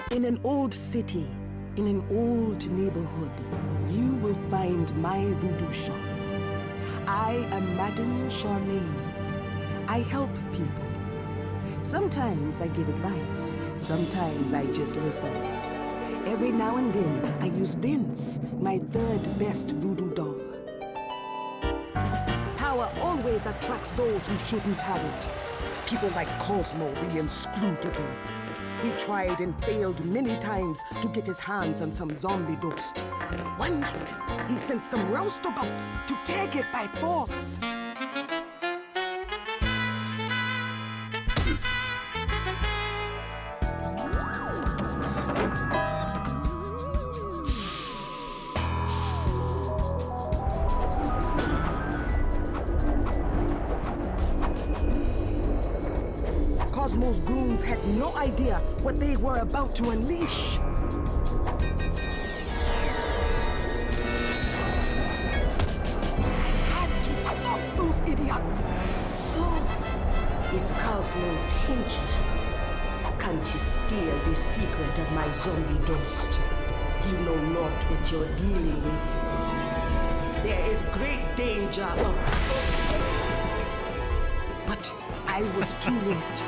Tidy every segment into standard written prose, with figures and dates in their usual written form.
In an old city, in an old neighborhood, you will find my voodoo shop. I am Madame Charmaine. I help people. Sometimes I give advice, sometimes I just listen. Every now and then, I use Vince, my third best voodoo doll. Power always attracts those who shouldn't have it. People like Cosmo the Inscrutable. He tried and failed many times to get his hands on some zombie dust. One night, he sent some roustabouts to take it by force. Cosmo's goons had no idea what they were about to unleash. I had to stop those idiots. So, it's Cosmo's henchman. Can't you steal the secret of my zombie dust? You know not what you're dealing with. There is great danger of... But I was too late.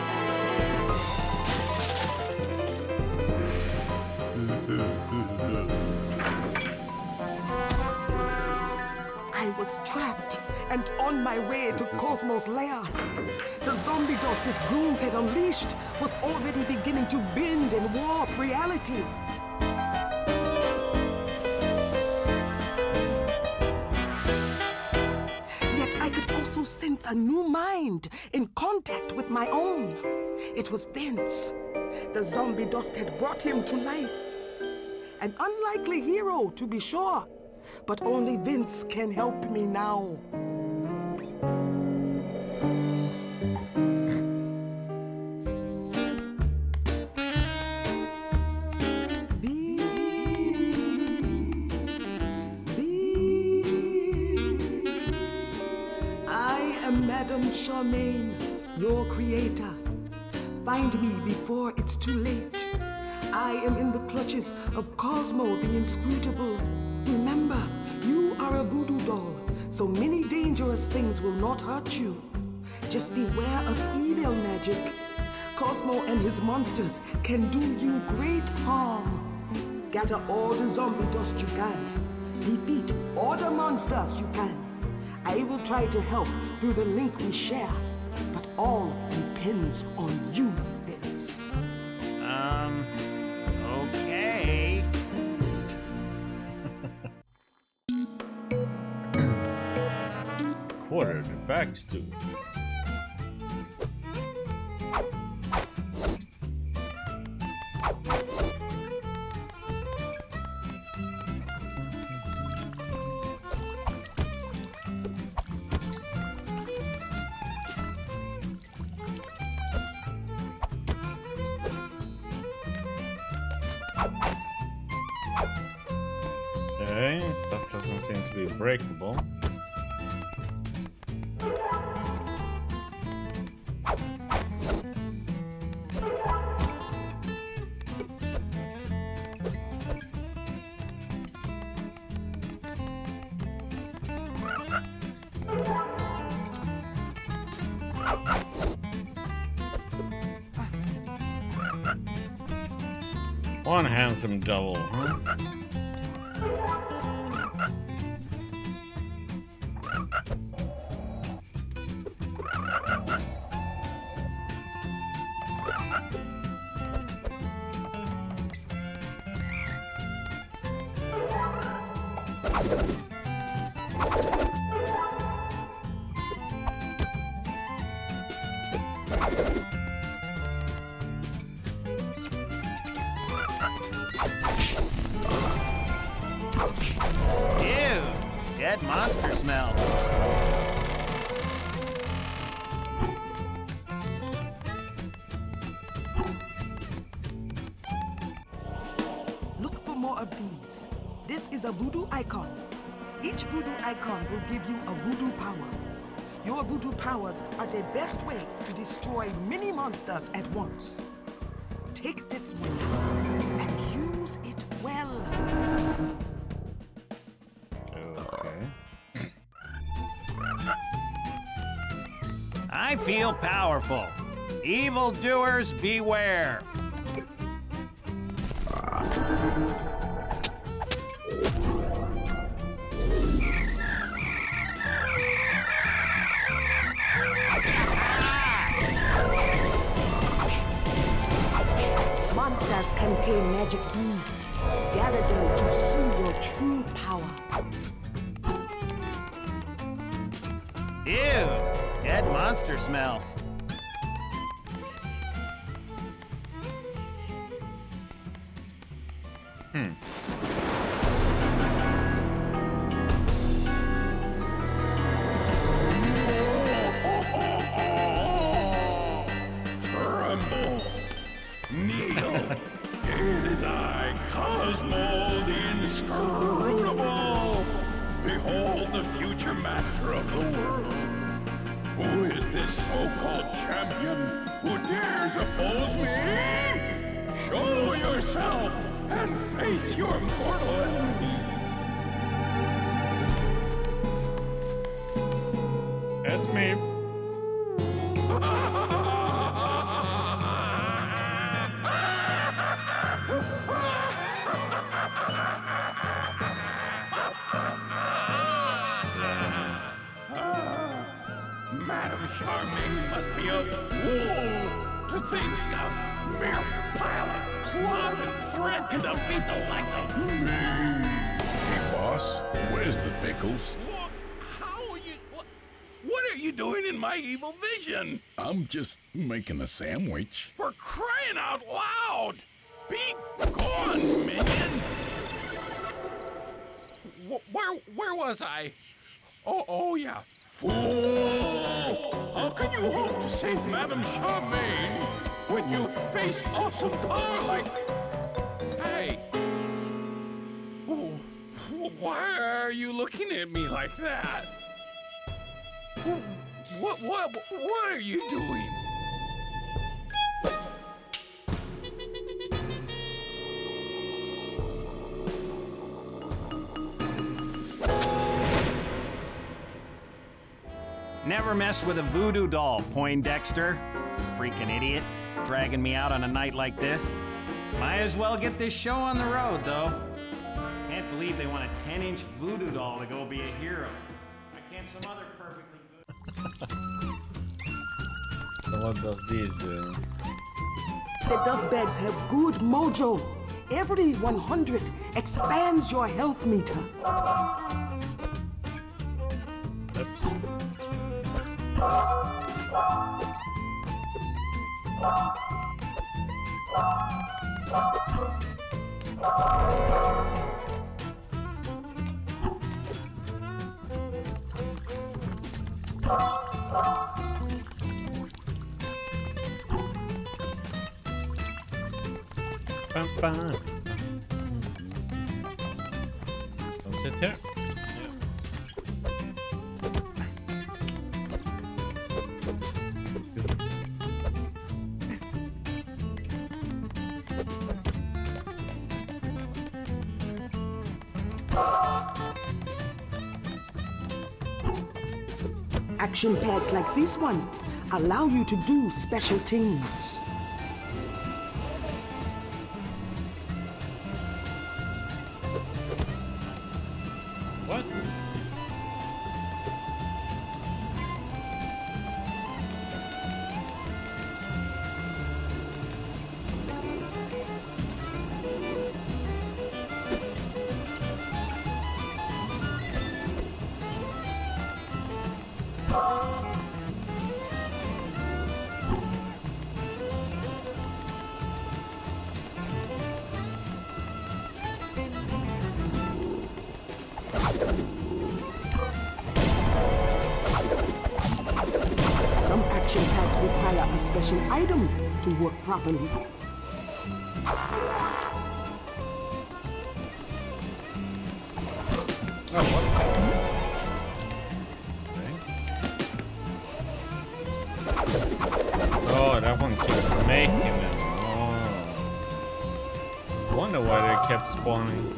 I was trapped and on my way to Cosmo's lair. The zombie dust his goons had unleashed was already beginning to bend and warp reality. Yet I could also sense a new mind in contact with my own. It was Vince. The zombie dust had brought him to life. An unlikely hero, to be sure, but only Vince can help me now. I am Madame Charmaine, your creator. Find me before it's too late. I am in the clutches of Cosmo the Inscrutable. Remember, you are a voodoo doll, so many dangerous things will not hurt you. Just beware of evil magic. Cosmo and his monsters can do you great harm. Gather all the zombie dust you can. Defeat all the monsters you can. I will try to help through the link we share, but all depends on you, Vince. Okay. Quarter the back stew. Okay, stuff doesn't seem to be breakable. One handsome double, huh? Ew, dead monster smell. Look for more of these. This is a voodoo icon. Each voodoo icon will give you a voodoo power. Your voodoo powers are the best way to destroy many monsters at once. Take this one and use it well. Okay. I feel powerful. Evildoers beware. Monsters contain magic beads. Gather them to see your true power. Ew, dead monster smell. Tremble, kneel. It is I, Cosmo the Inscrutable. Behold the future master of the world. Who is this so-called champion who dares oppose me? Show yourself and face your mortal enemy. That's me. Madame Charmaine must be a fool to think a mere pile of cloth and thread can defeat the likes of me. Hey, boss, where's the pickles? How are you? What are you doing in my evil vision? I'm just making a sandwich. For crying out loud! Be gone, minion! Where was I? Oh yeah. Fool! How can you hope to save Madame Charmaine when you face awesome power like... Hey! Why are you looking at me like that? What are you doing? Never mess with a voodoo doll, Poindexter. Freaking idiot. Dragging me out on a night like this. Might as well get this show on the road, though. Can't believe they want a 10-inch voodoo doll to go be a hero. Why can't some other perfectly good... So what does this do? The dust bags have good mojo. Every 100 expands your health meter. Don't sit here. Action pads like this one allow you to do special things. What? Some action pads require a special item to work properly. Oh, that one keeps making it. Oh. kept spawning.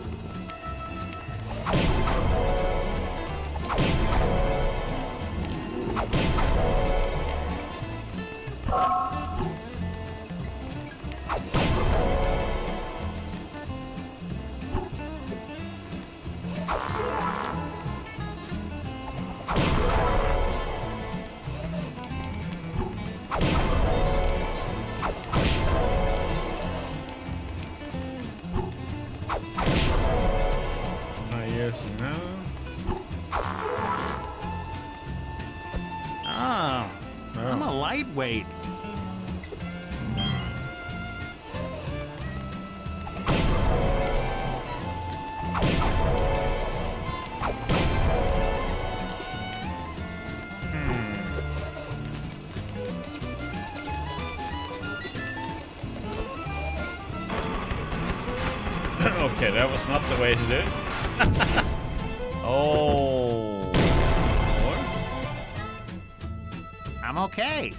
I'm a lightweight. Okay, that was not the way to do it. Oh. What? I'm okay.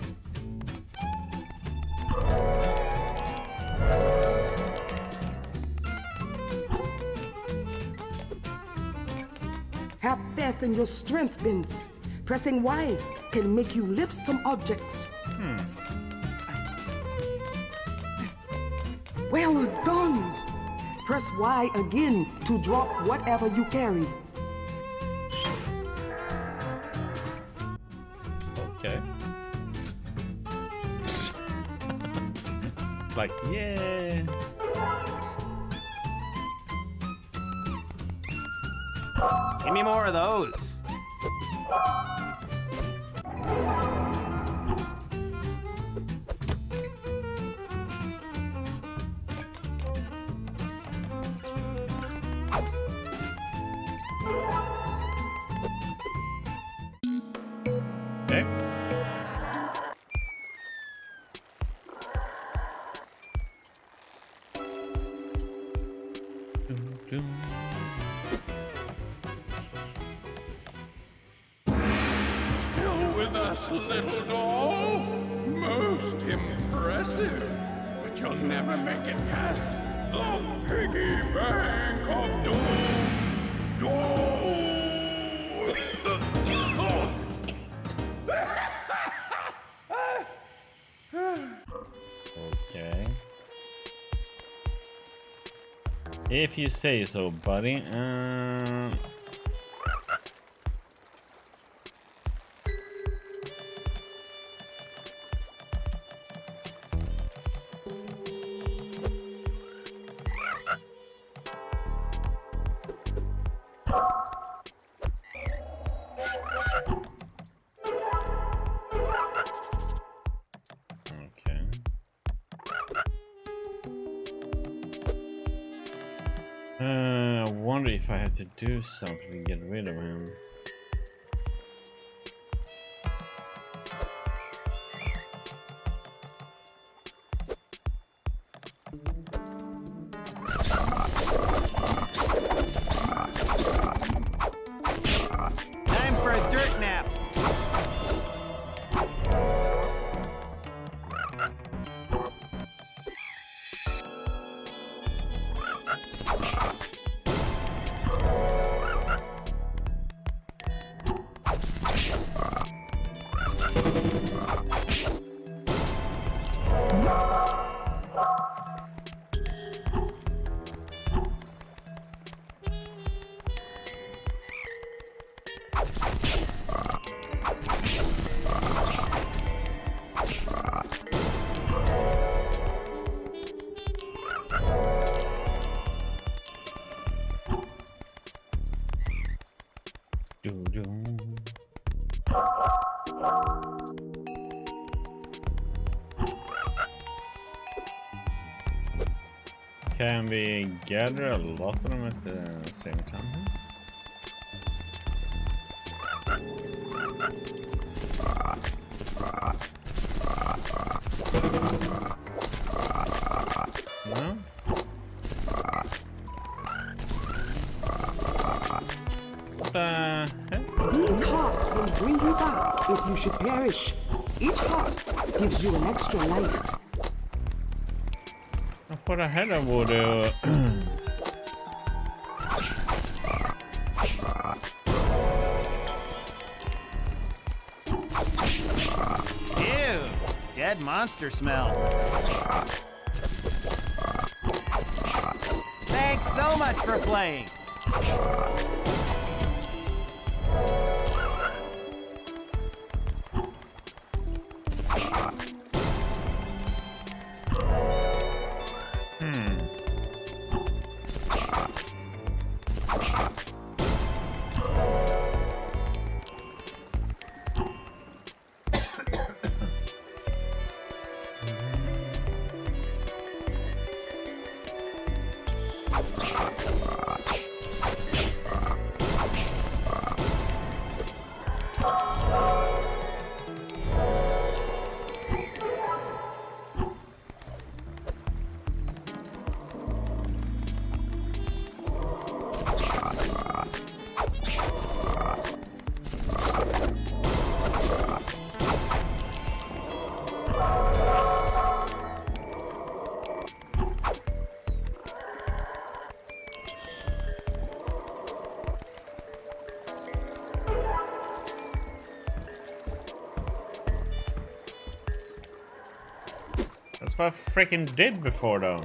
Have faith in your strength, Vince. Pressing Y can make you lift some objects. Well done. Press Y again to drop whatever you carry. Okay. Like, yeah. Give me more of those. Okay. Still with us, little doll? Most impressive. But you'll never make it past the piggy bank of dough. Okay. If you say so, buddy. Okay. I wonder if I have to do something to get rid of him. Time for a dirt nap. Can we gather a lot of them at the same time? No? What the heck? These hearts will bring you back if you should perish. Each heart gives you an extra life. I thought I had a voodoo dead monster smell. Thanks so much for playing. That's what I freaking did before, though.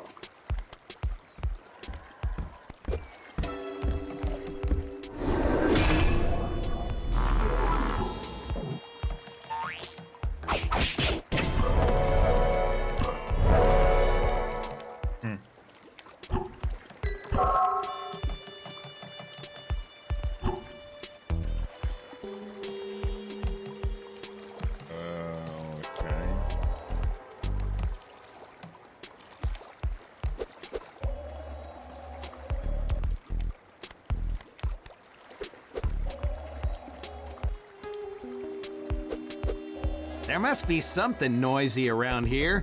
There must be something noisy around here.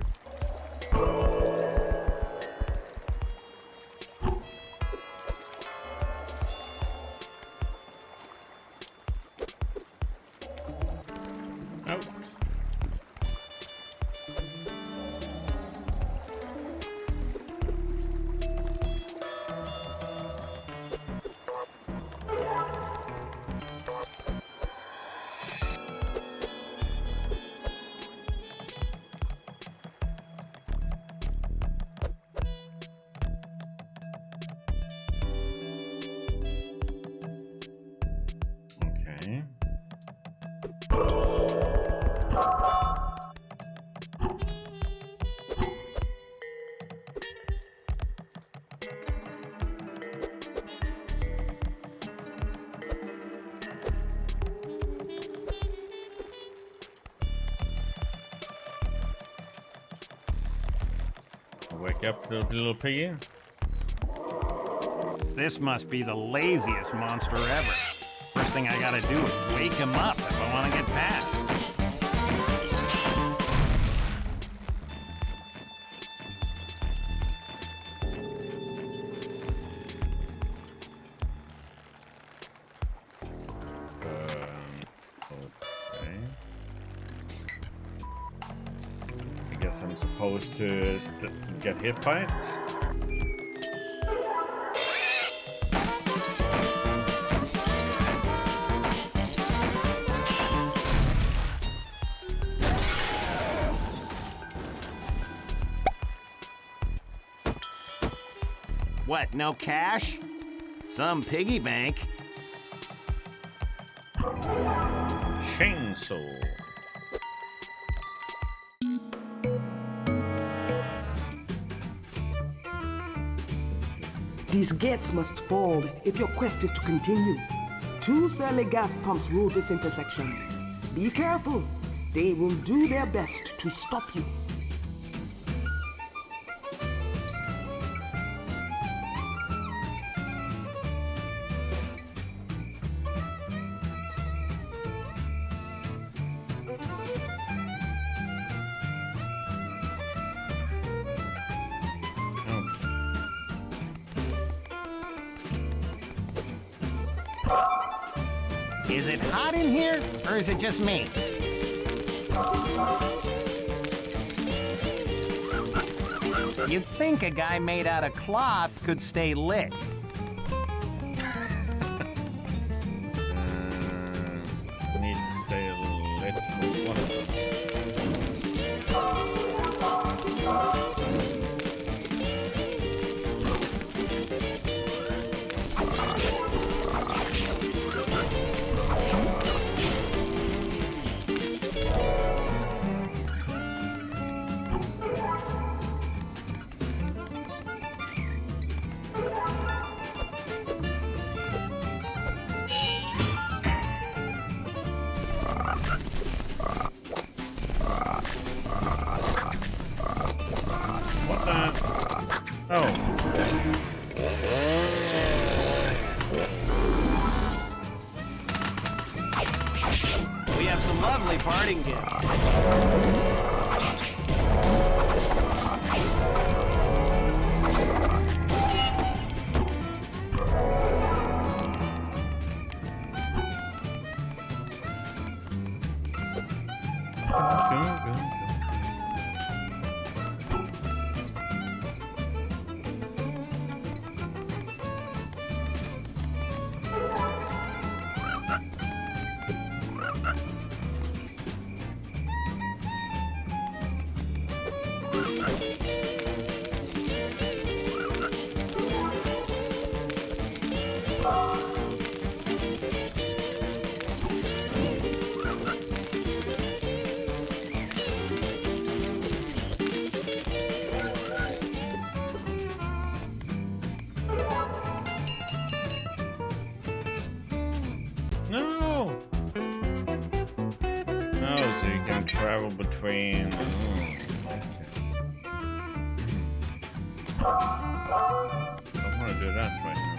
Wake up, little piggy. This must be the laziest monster ever. First thing I gotta do is wake him up if I want to get past. Okay. I guess I'm supposed to get hit by it. What, no cash? Some piggy bank. Chainsaw. These gates must fall if your quest is to continue. 2 surly gas pumps rule this intersection. Be careful. They will do their best to stop you. Is it hot in here, or is it just me? You'd think a guy made out of cloth could stay lit. Need to stay lit with one of them. have some lovely parting gifts. No! No, so you can travel between... I don't want to do that right now.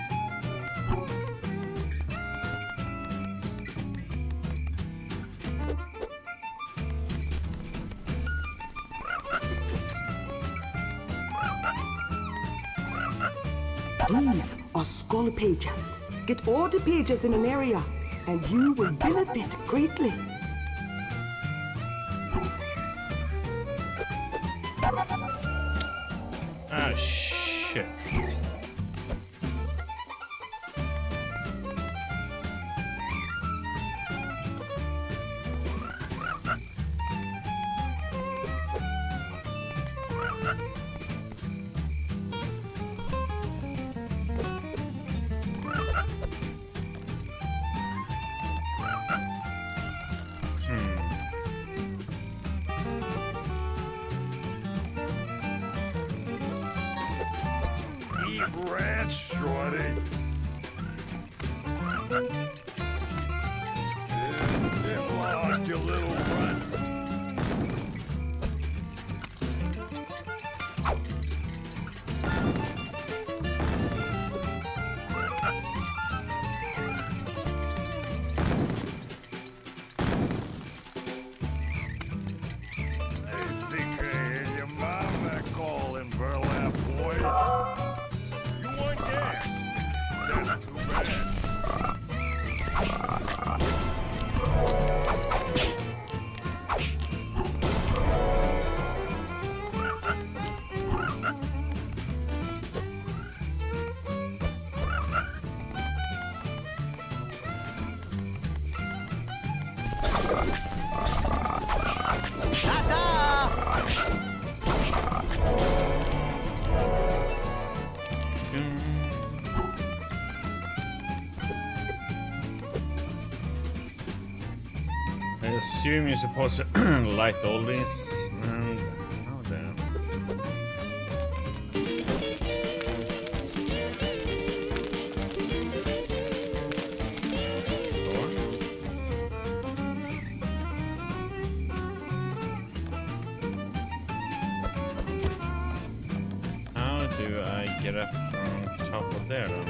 These are skull pages. Get all the pages in an area, and you will benefit greatly. Ah, shit. Eat rats, shorty. Get lost, you little runt. Hey, think I hear your mama calling, burlap boy. You want gas? That's too bad. I assume you're supposed to light all this, and oh damn. How do I get up on top of there then?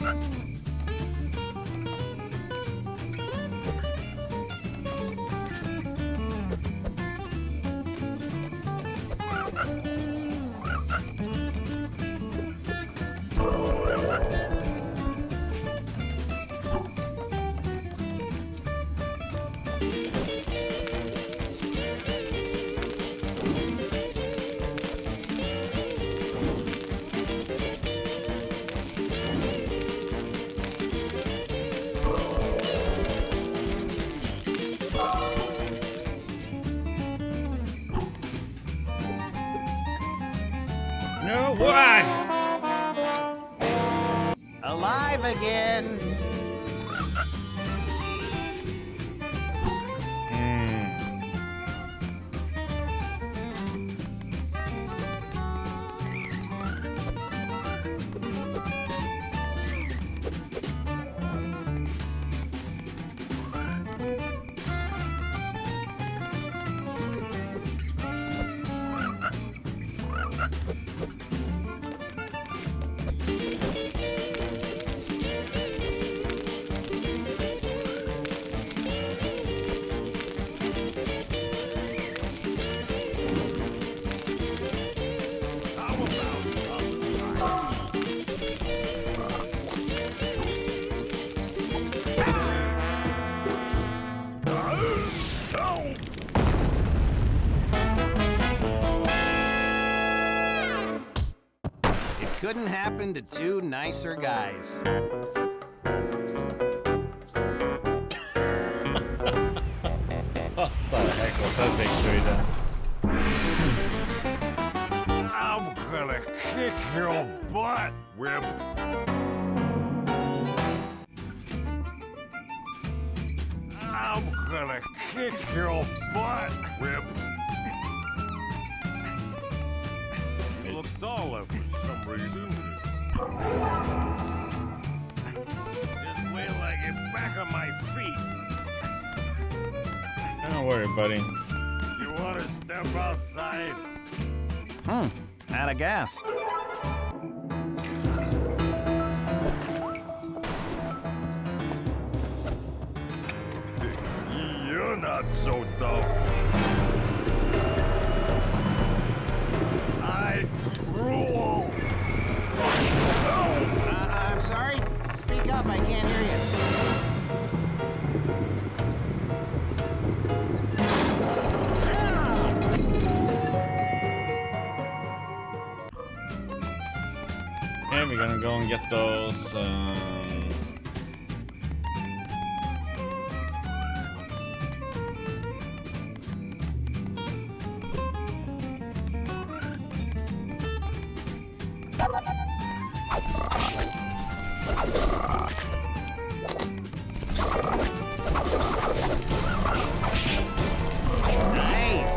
No, what? Alive again. couldn't happen to two nicer guys. What the heck was that victory then? I'm gonna kick your butt, Whip. I'm gonna kick your butt, Whip. You look dull for some reason. Just wait till I get back on my feet. Don't worry, buddy. You wanna step outside? Out of gas. You're not so tough. I rule. I'm sorry? Speak up, I can't hear you. Okay, we're gonna go and get those. Nice!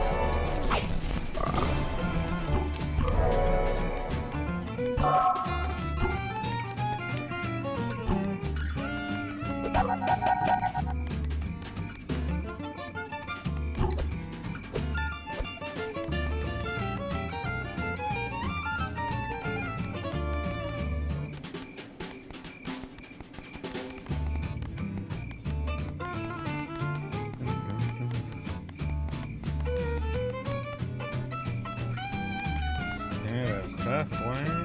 There's that one.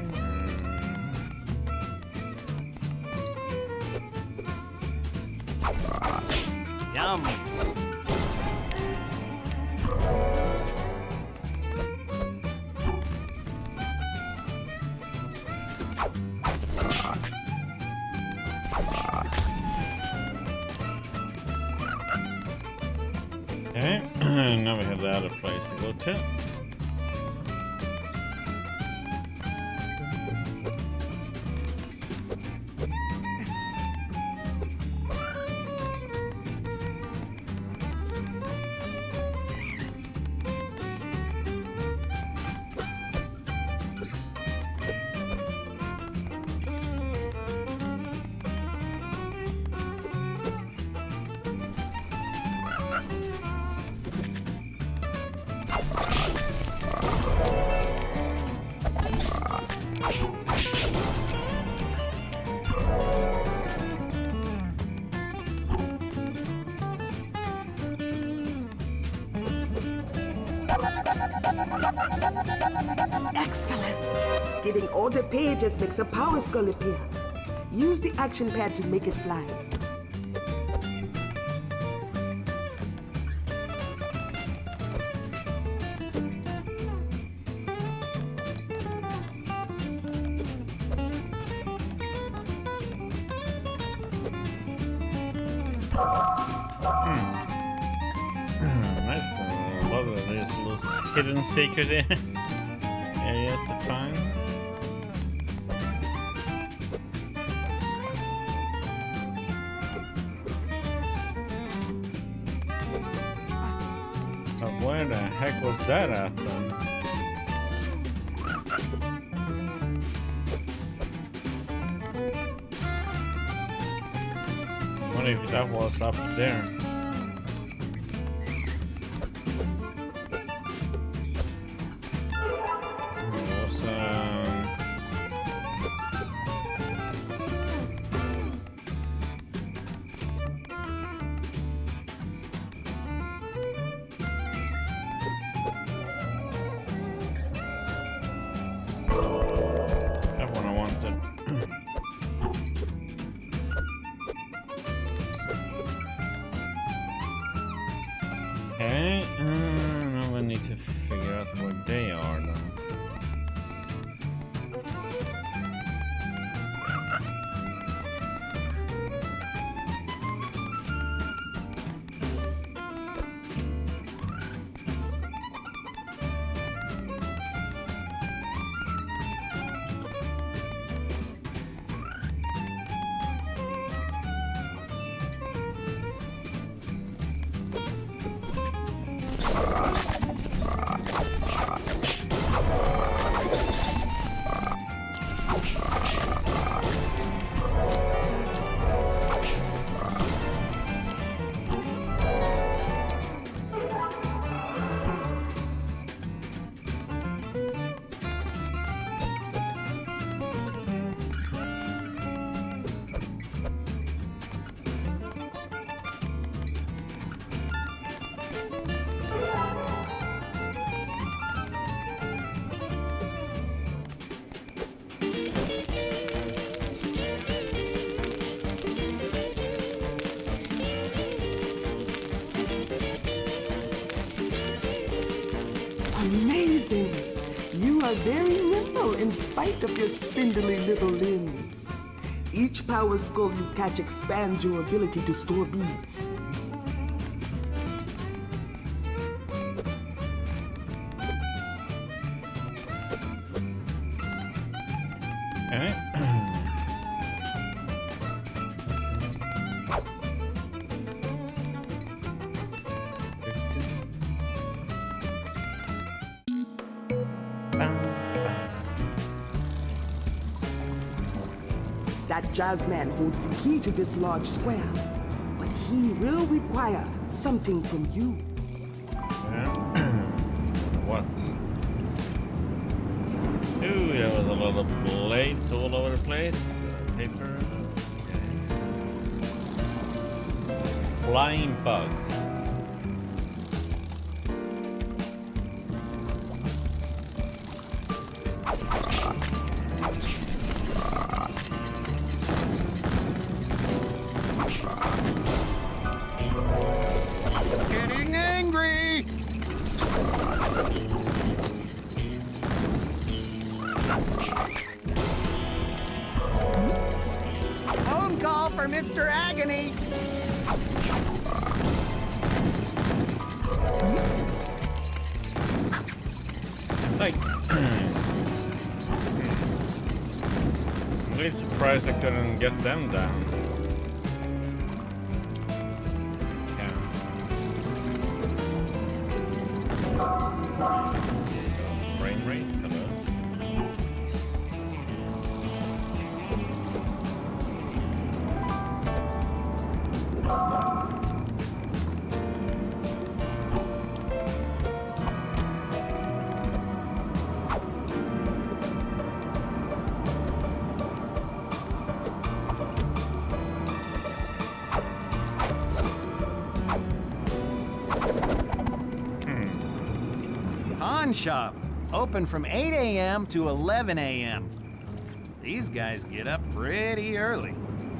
Yum! Okay, now we have the other place to go to. Excellent! Getting all the pages makes a power skull appear. Use the action pad to make it fly. Nice. I love that there's little hidden secret areas to find. But where the heck was that at then? I wonder if that was up there. It was, that one I wanted. Okay, now we need to figure out where they are then. Amazing! You are very nimble in spite of your spindly little limbs. Each power skull you catch expands your ability to store beads. Okay. That jazz man holds the key to this large square, but he will require something from you. What? Ooh, there was a lot of blades all over the place. Paper. Okay. Flying bugs. Getting angry! Phone call for Mr. Agony! Like, I'm really surprised I couldn't get them down. Frame rate, hello. Pawn shop. Open from 8 a.m. to 11 a.m. These guys get up pretty early.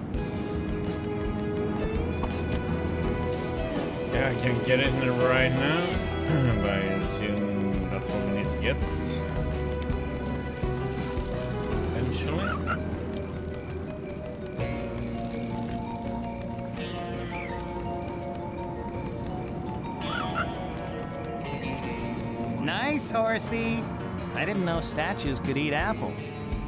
Yeah, I can't get in there right now, but I assume that's what we need to get. Eventually. Nice, horsey. I didn't know statues could eat apples.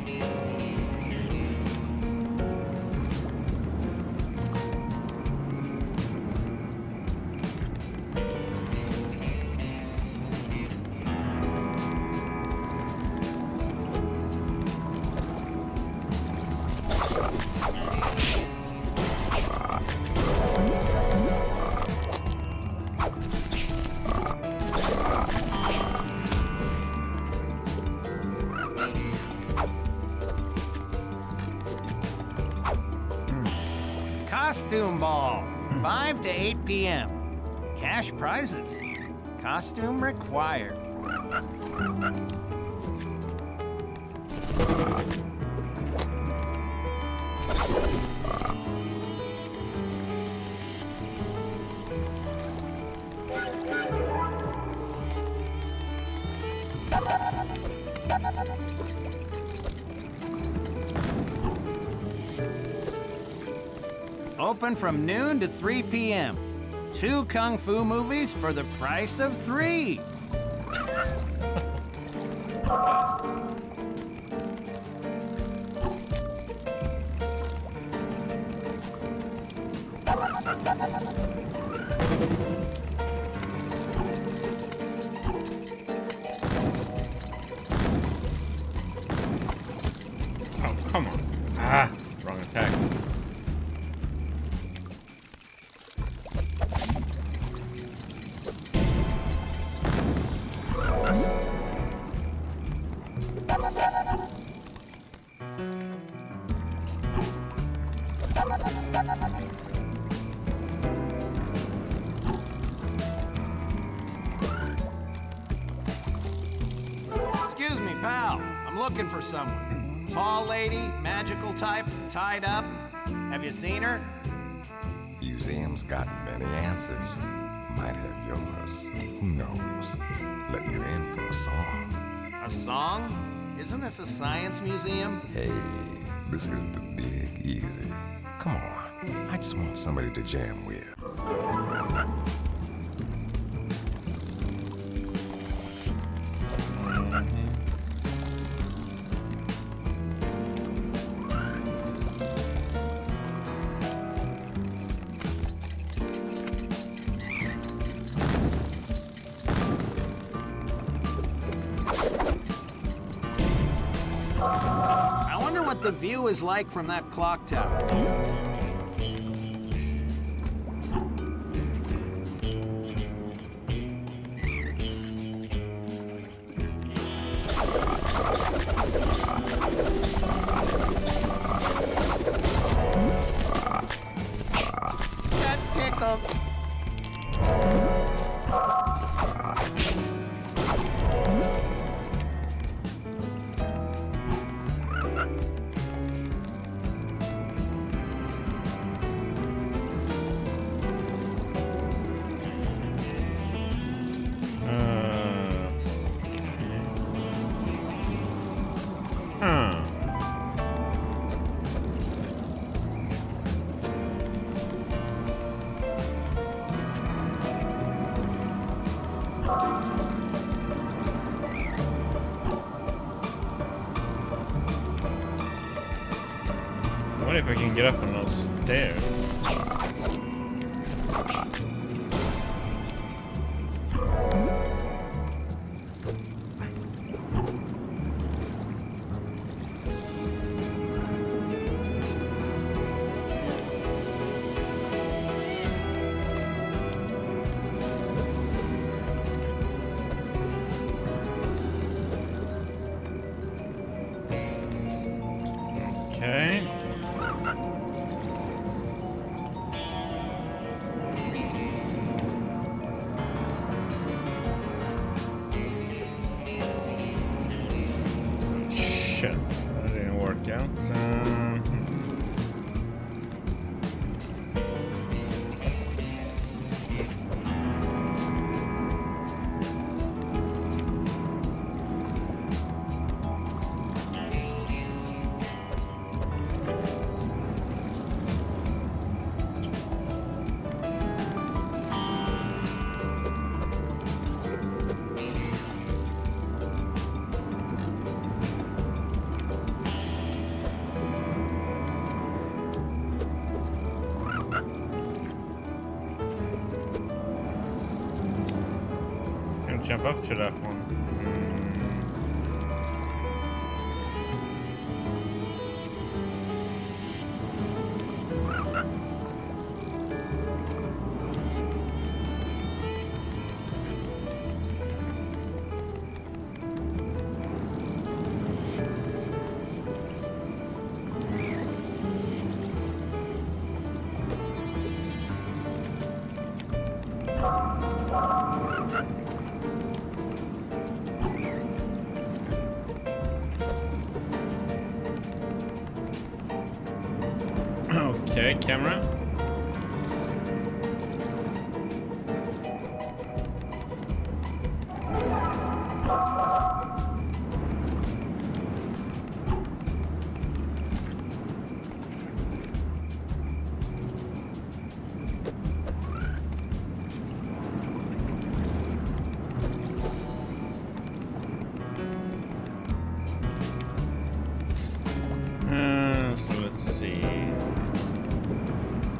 Costume ball, 5 to 8 p.m. Cash prizes. Costume required. Open from noon to 3 p.m. 2 kung fu movies for the price of 3. Oh, come on. Ah, wrong attack. Excuse me, pal. I'm looking for someone. Tall lady, magical type, tied up. Have you seen her? You museum's got many answers. Might have yours. Who knows? Let you in for a song. A song? Isn't this a science museum? Hey, this is the Big Easy. Come on. I just want somebody to jam with. I wonder what the view is like from that clock tower. That tickled. I wonder if I can get up on those stairs. Okay. Shit, that didn't work out. Jump up to that one. Okay, camera. So let's see.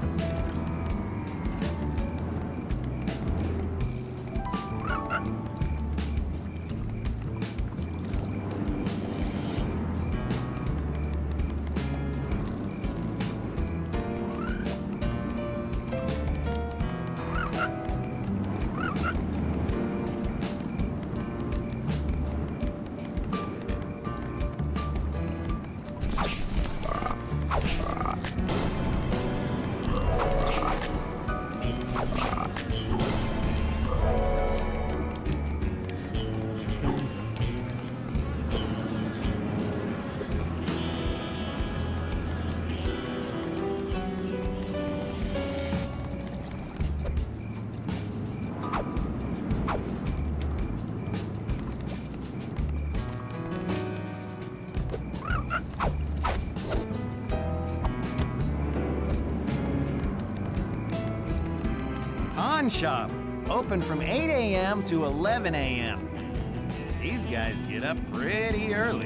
pawn shop. Open from 8 a.m. to 11 a.m. These guys get up pretty early.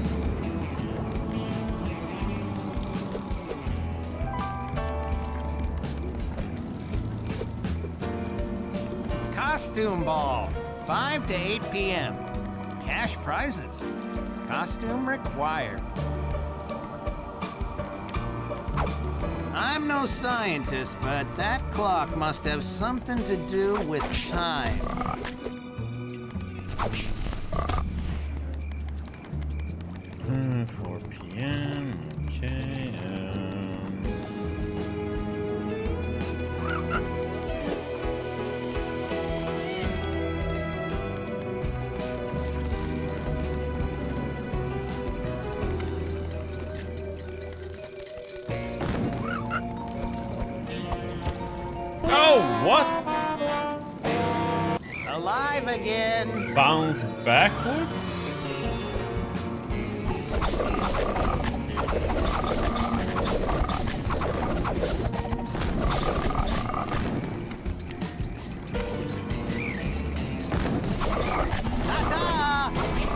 Costume ball, 5 to 8 p.m. Cash prizes. Costume required. I'm no scientist, but that clock must have something to do with time. 4 p.m. Okay. Oh, what? Alive again. Bounce backwards? Ta-ta!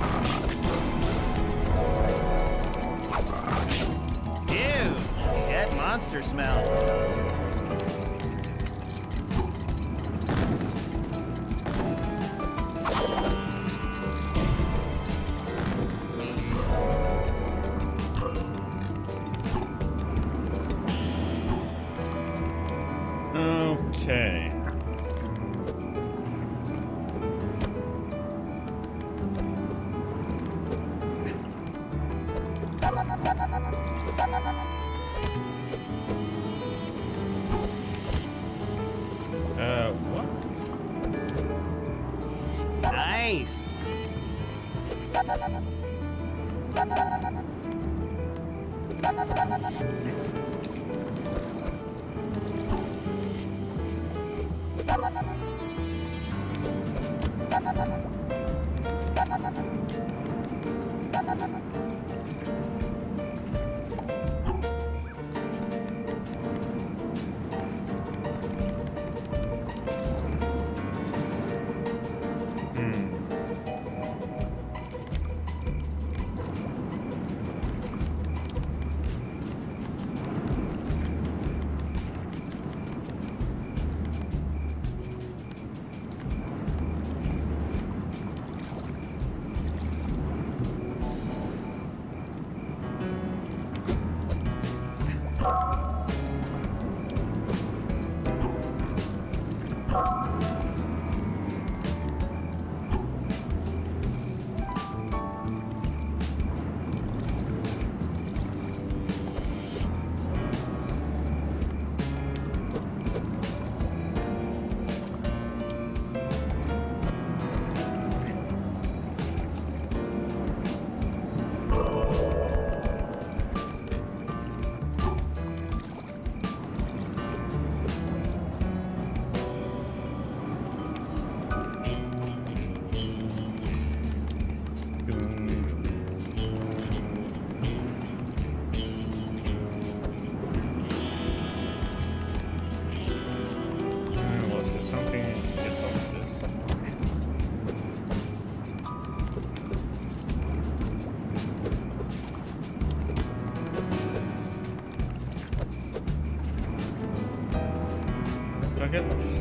Ew, that monster smell. Okay. What? Nice. seconds.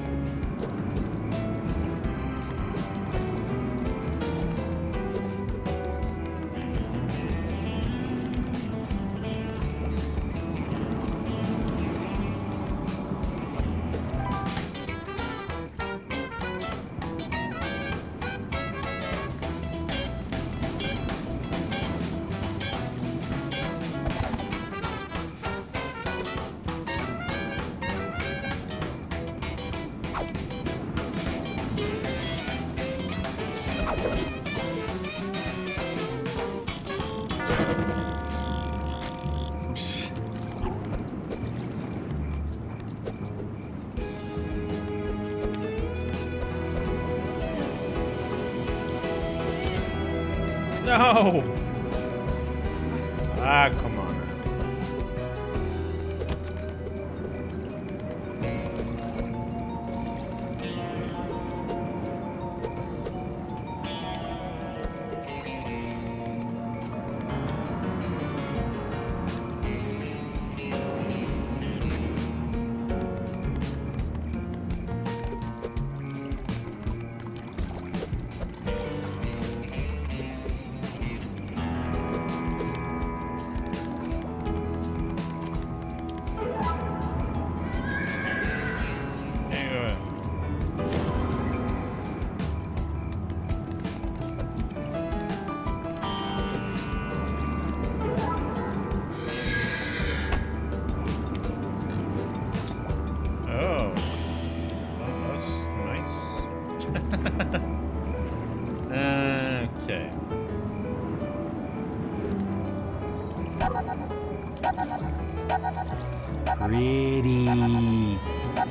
No! Ah, come on. Okay. Pretty.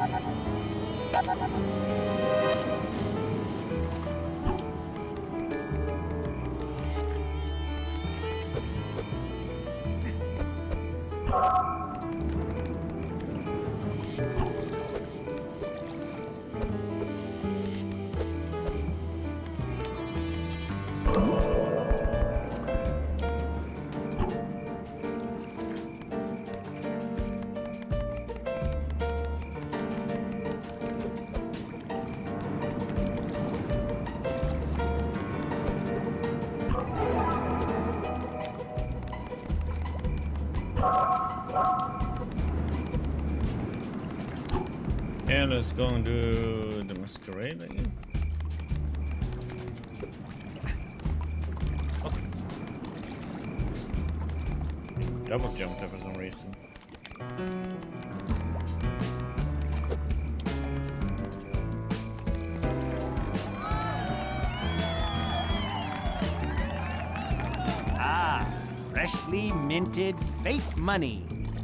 And let's go and do the masquerade, I guess. Oh. Double jumped there for some reason. Ah, freshly minted fake money.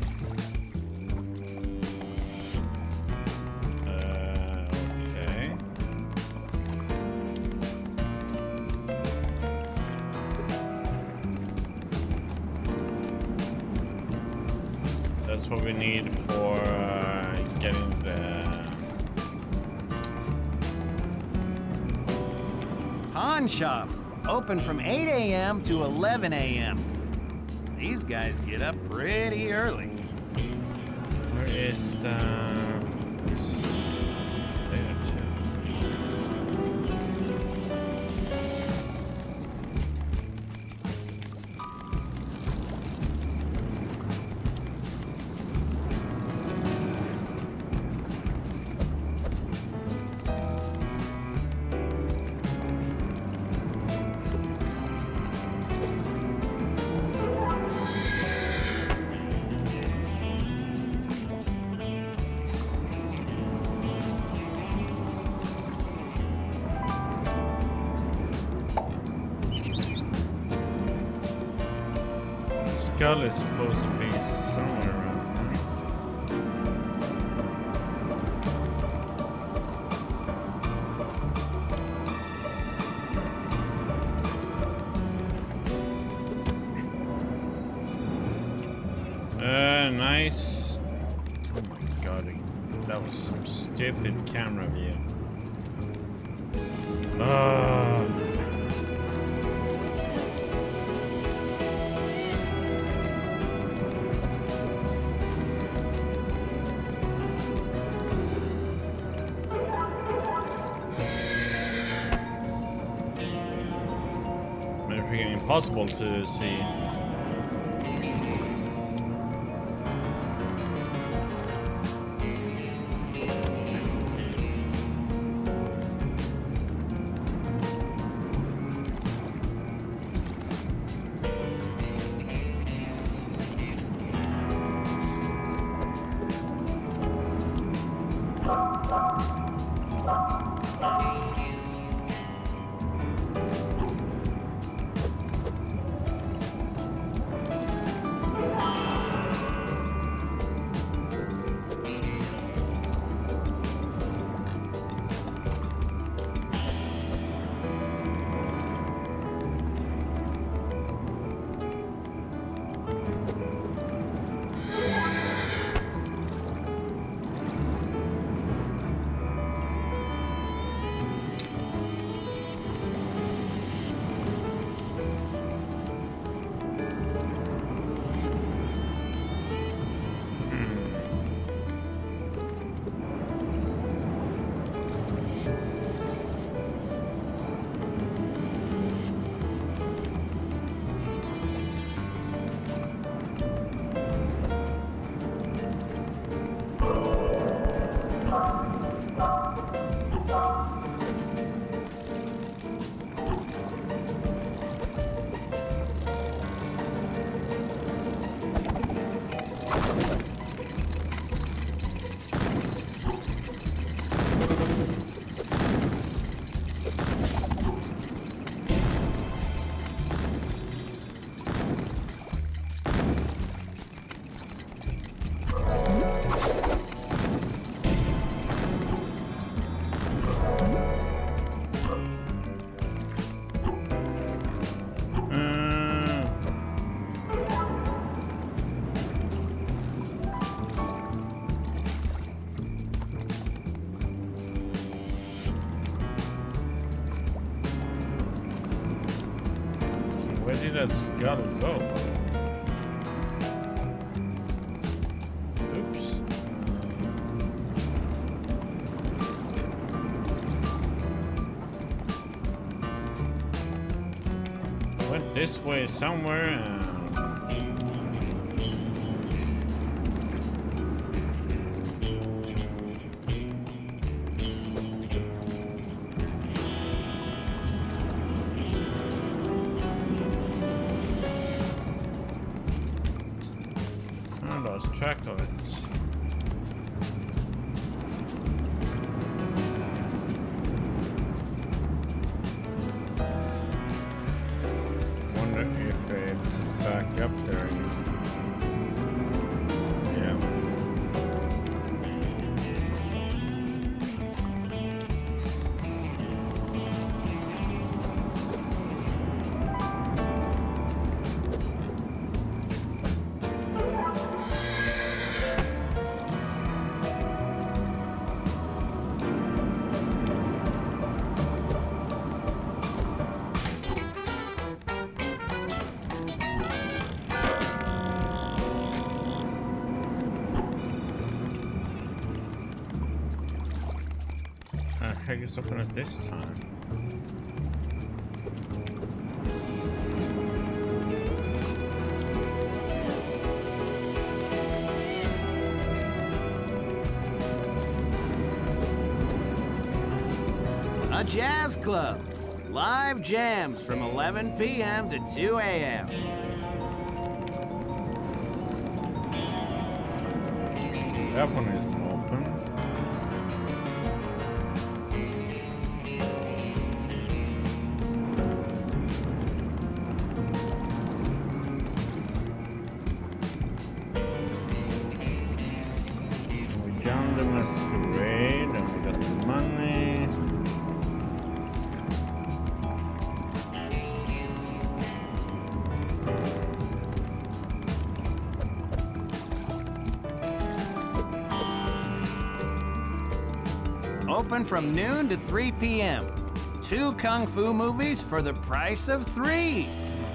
Okay. That's what we need for getting the Pawn shop. Open from 8 a.m. to 11 a.m. These guys get up pretty early. Where is the there too? Skull is supposed to be somewhere around here. Nice. Oh my god, that was some stupid camera view. Freaking impossible to see. did that skull go? Oops. Went this way somewhere. Track of it. Wonder if it's back up there. Yeah. Heck is open at this time? A jazz club. Live jams from 11 p.m. to 2 a.m. That one is open. Down the masquerade, and we got the money. Open from noon to 3 p.m. 2 kung fu movies for the price of 3.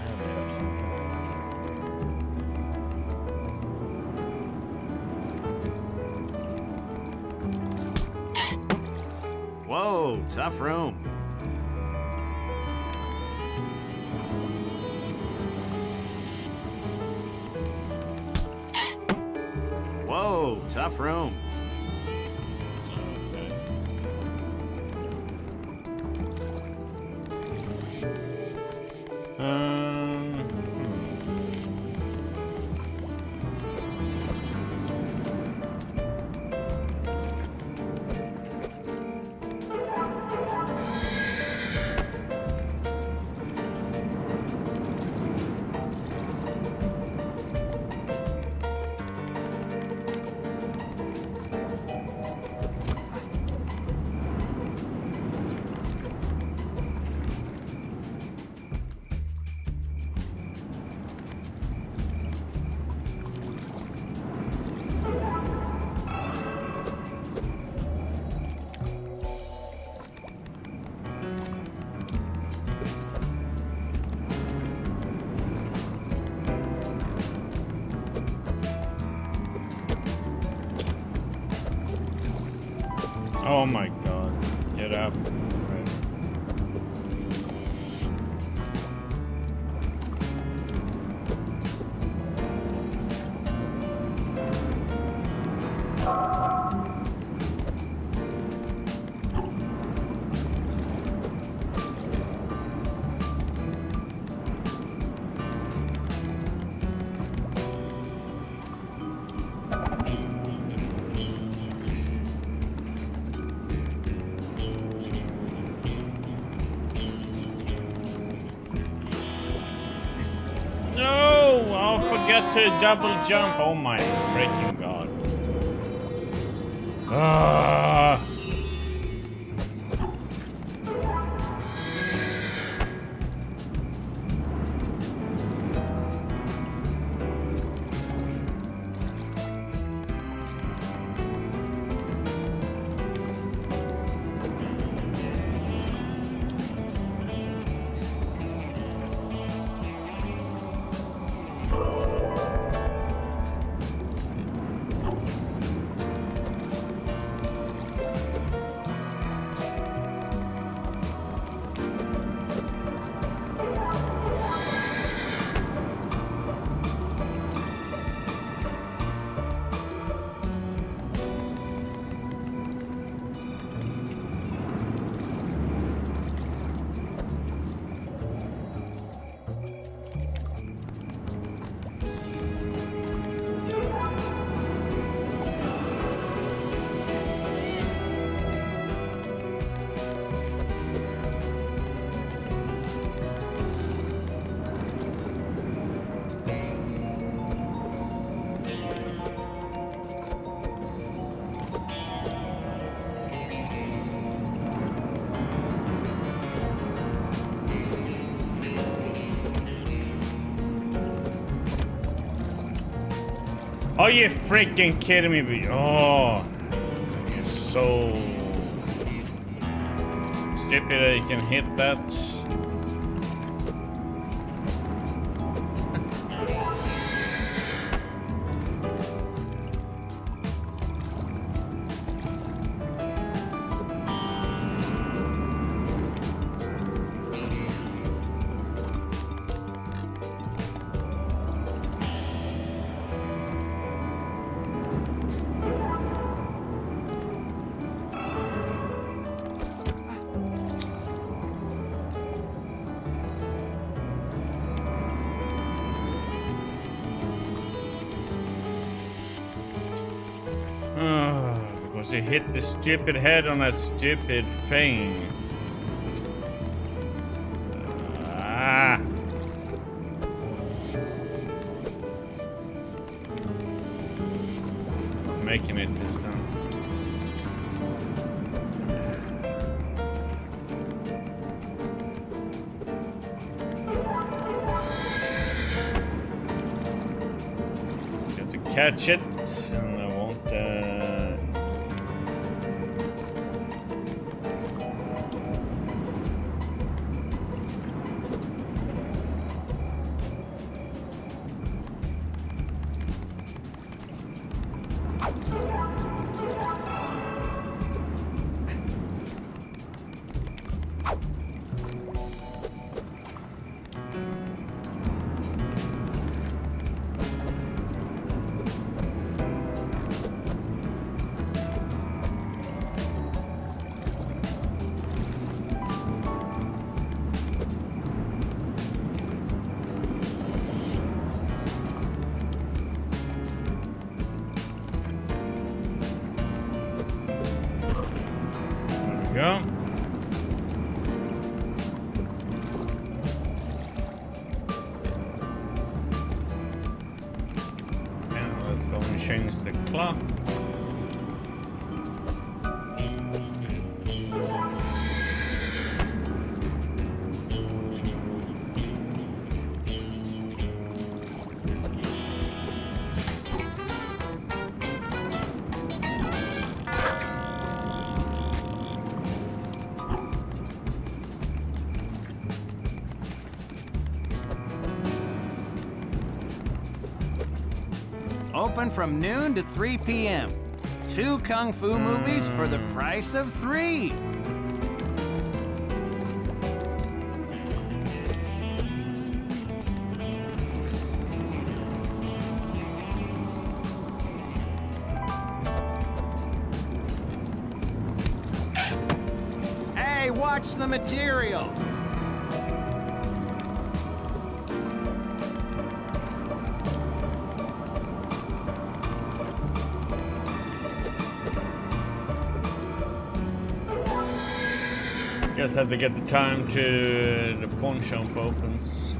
Whoa, tough room. Whoa, tough room. Oh my god. Get up. Forget to double jump. Oh my freaking god. Are you freaking kidding me? Oh, you're so stupid that you can hit that. Because he hit the stupid head on that stupid thing. I'm making it this time. Got to catch it, and I won't. Go. And let's go and change the clock. Open from noon to 3 p.m. 2 kung fu movies for the price of 3. Hey, watch the material. Just have to get the time to the pawn shop opens.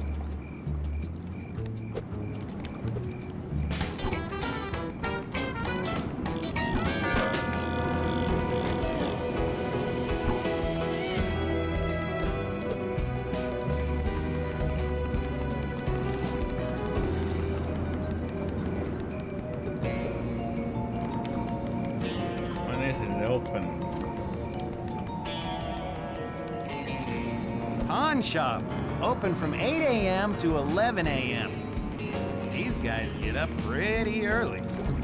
When is it open? Pawn shop, open from 8 a.m. to 11 a.m. These guys get up pretty early.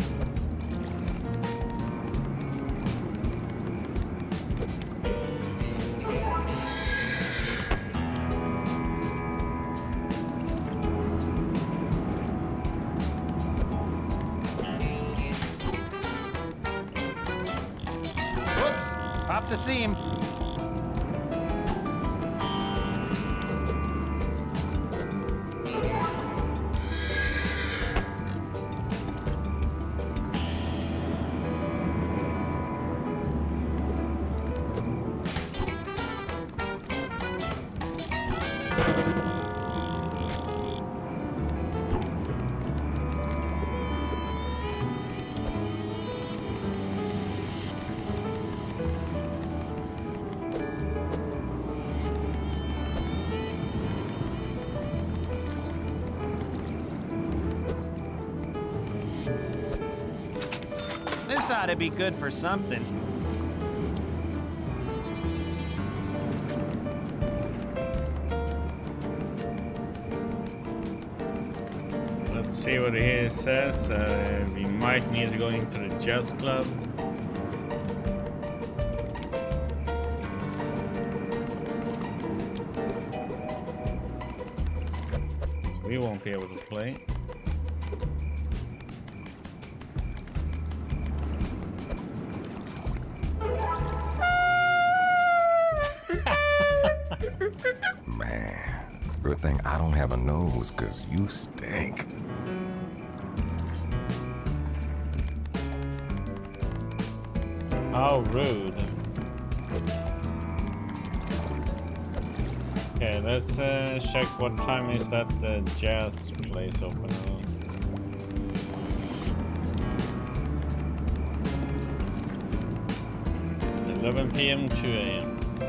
Whoops, popped the seam. This ought to be good for something. Let's see what he says. We might need to go into the jazz club. So we won't be able to play. Man, good thing I don't have a nose, 'cause you stink. How rude. Okay, let's check what time is that jazz place opening. 11 p.m. 2 a.m.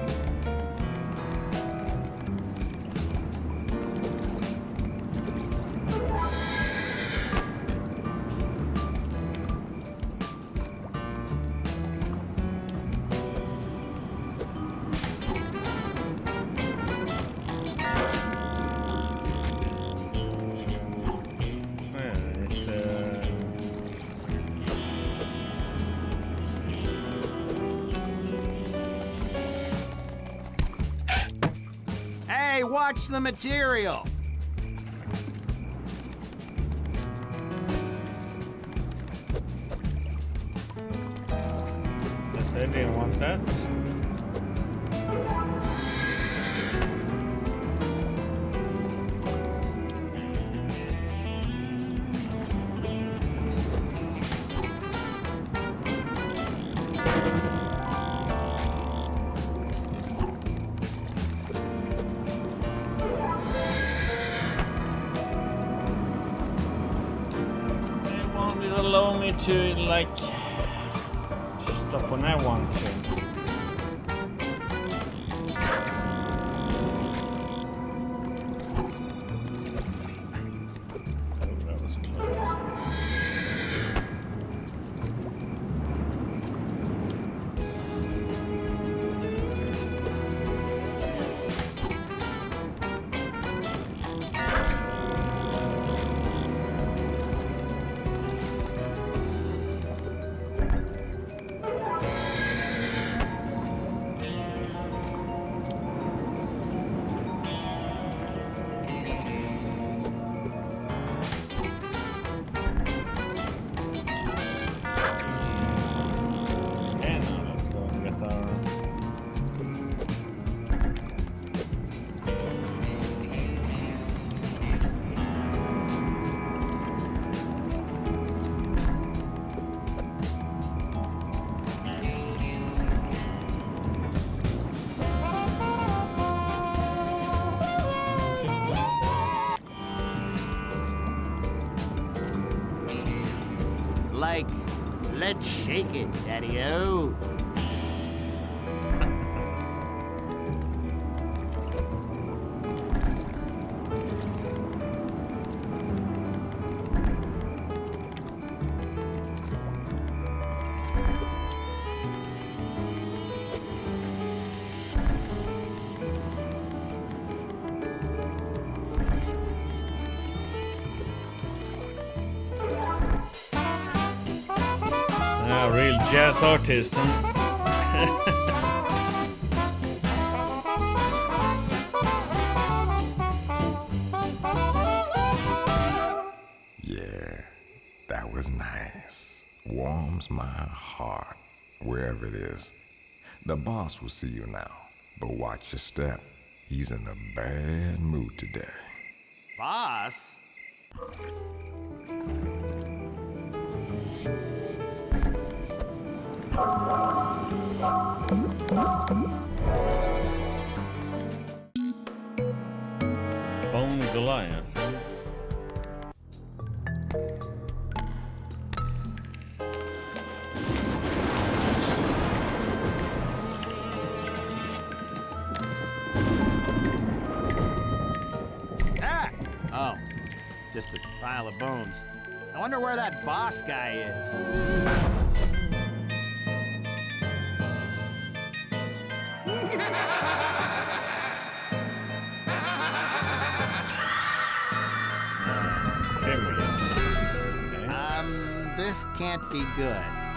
Hey, watch the material. Yes, I didn't want that. Allow me to like just stop when I want to. Oh, that was close. Like, let's shake it, Daddy-O. Real jazz artist, huh? Yeah, that was nice. Warms my heart, wherever it is. The boss will see you now, but watch your step. He's in a bad mood today. Boss? Bone Goliath. Ah! Oh, just a pile of bones. I wonder where that boss guy is. This can't be good.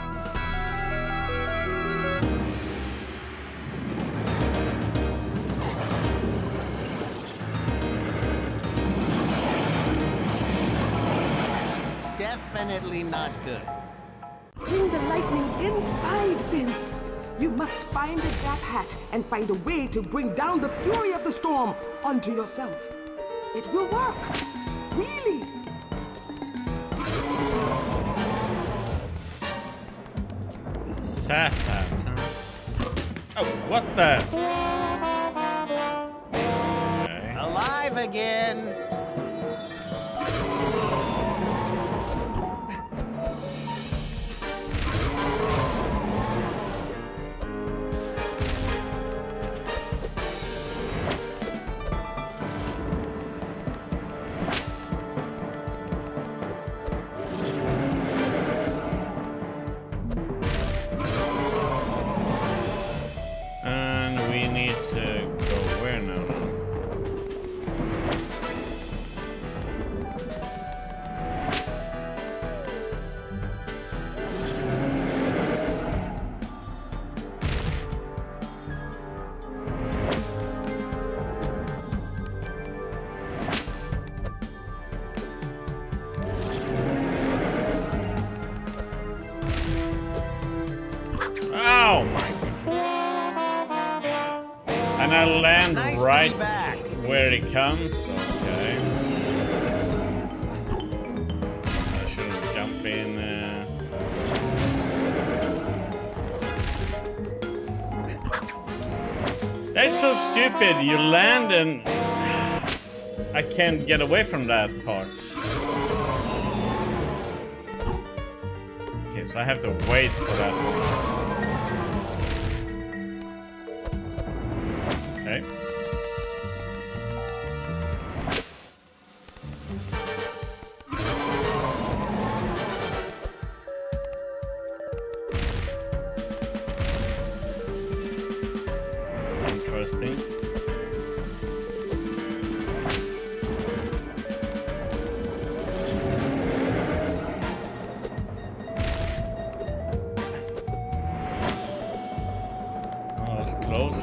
Definitely not good. Bring the lightning inside, Vince. You must find a Zap Hat and find a way to bring down the fury of the storm onto yourself. It will work. Really. Zap Hat, huh? Oh, what the? Okay. Alive again. And I land right where it comes. Okay. I shouldn't jump in. That's so stupid. You land and I can't get away from that part. Okay, so I have to wait for that one. Okay. Interesting. Oh, that's close.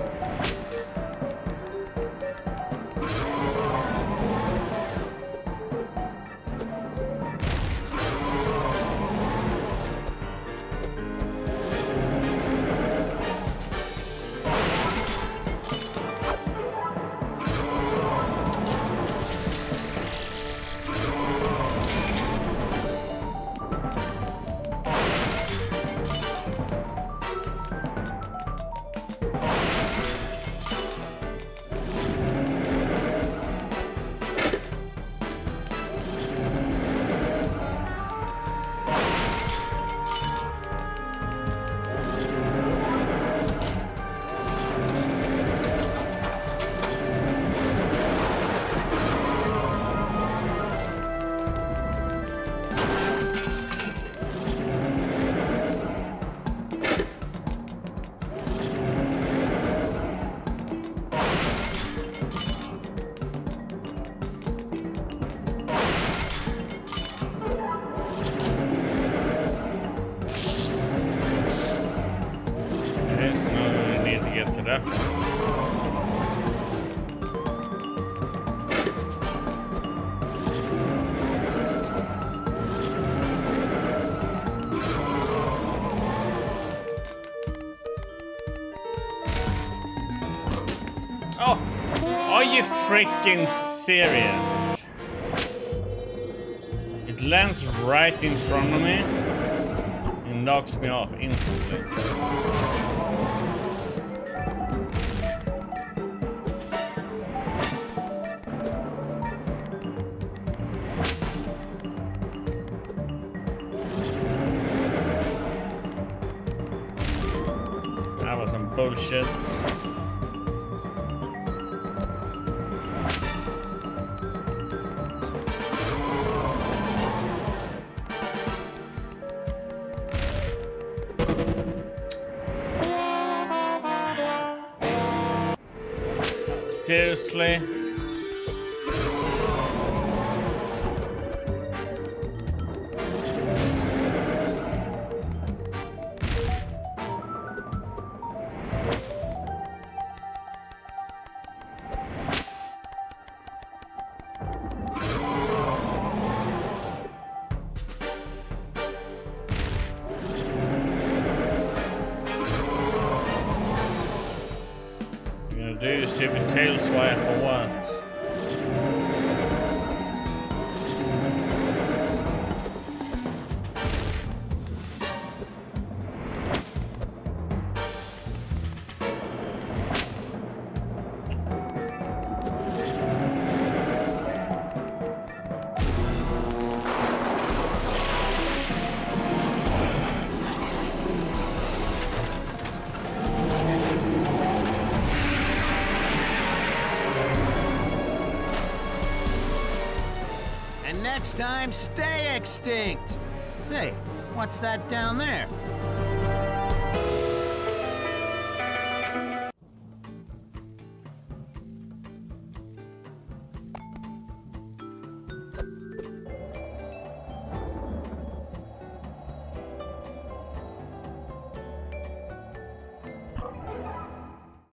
Oh, are you freaking serious? It lands right in front of me and knocks me off instantly. That was some bullshit. Seriously? Do your stupid tail swipe for once. And next time, stay extinct. Say, what's that down there?